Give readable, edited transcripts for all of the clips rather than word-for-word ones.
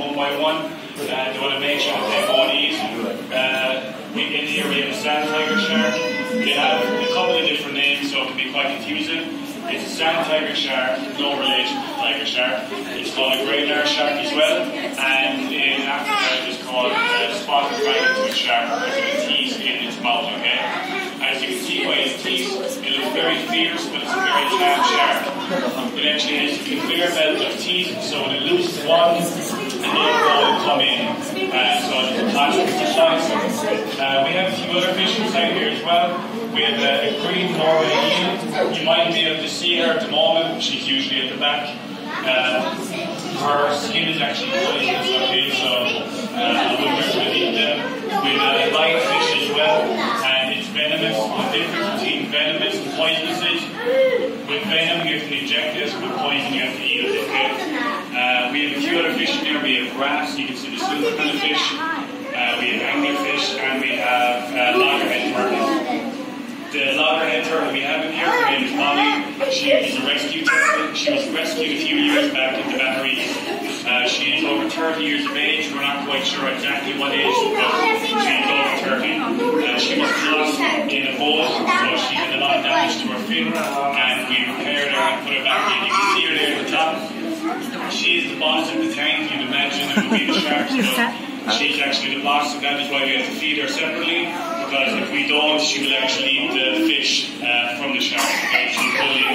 one by one. They want to make sure that they won't eat. In here we have a sand tiger shark. They have a couple of different names, so it can be quite confusing. It's a sand tiger shark, no relation to the tiger shark. It's called a grey lar shark as well, and in Africa it's called spotted dragon shark because of the teeth in its mouth, okay? As you can see by its teeth, it looks very fierce, but it's a very calm shark. It actually has a clear belt of teeth, so when it loses one, the other will come in. So it's a classic exercise. We have a few other fish inside here as well. We have a green Norway eel. You might be able to see her at the moment. She's usually at the back. Her skin is actually poisonous, okay, so I wouldn't recommend eating them. We have a light fish as well, and it's venomous. The difference between venomous and poisonous is with venom you have to inject it, with poison you have to eat it, okay? We have a few other fish in there. We have wrasse, you can see the silver kind of fish. We have anglerfish, and we have loggerhead turtles. The loggerhead turtle we have in here, her name is Molly. She is a rescue turtle. She was rescued a few years back in the Batteries. She is over 30 years of age. We're not quite sure exactly what age, but she is over 30. She was lost in a boat, so she had a lot of damage to her fin, and we repaired her and put her back in. You can see her there at the top. She is the boss of the tank. You'd imagine it would be the sharks, but she's actually the boss, and that is why we have to feed her separately. Because if we don't, she will actually eat the fish from the shark. Okay? She's totally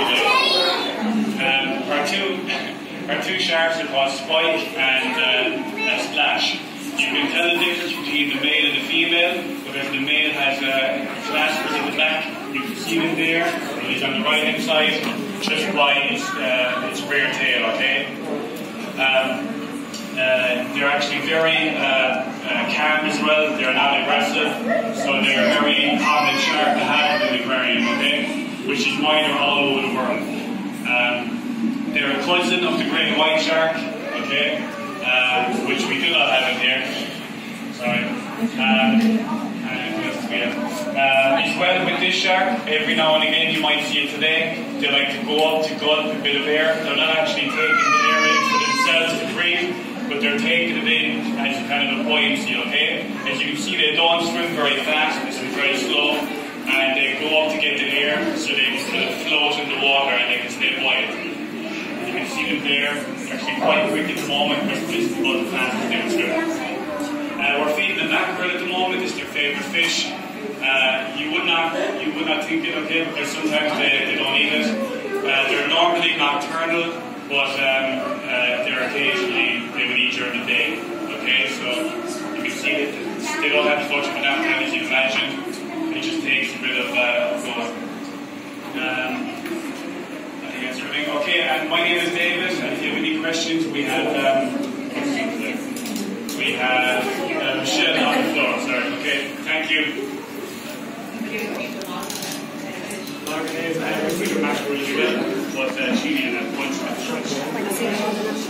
our two sharks are called Spike and Splash. You can tell the difference between the male and the female because the male has claspers at the back. You can see them there. He's on the right hand side, just by its rear tail. Okay. They're actually very calm as well. They're not aggressive, so they're a very common shark to have in the aquarium, okay? Which is why they're all over the world. They're a cousin of the great white shark, okay? Which we do not have in here. Sorry. As well with this shark, every now and again you might see it today. They like to go up to gulp a bit of air. They're not actually taking the air in for themselves to breathe, but they're taking it in as a kind of a buoyancy, okay? As you can see, they don't swim very fast, they swim very slow, and they go up to get the air so they can sort of float in the water and they can stay buoyant. You can see them there, they're actually quite quick at the moment, because this is about the fastest they can swim. We're feeding them mackerel at the moment, it's their favourite fish. You would not think it, okay, because sometimes they don't eat it. They're normally nocturnal, but they're occasionally, they would eat during the day, okay, so you can see that they don't have as much of an appetite as you imagine. It just takes a bit of going. I think that's everything. Okay, and my name is David, and if you have any questions, we have Michelle on the floor, sorry, okay, thank you. Margaret, I think mackerel really well, but she needed a bunch of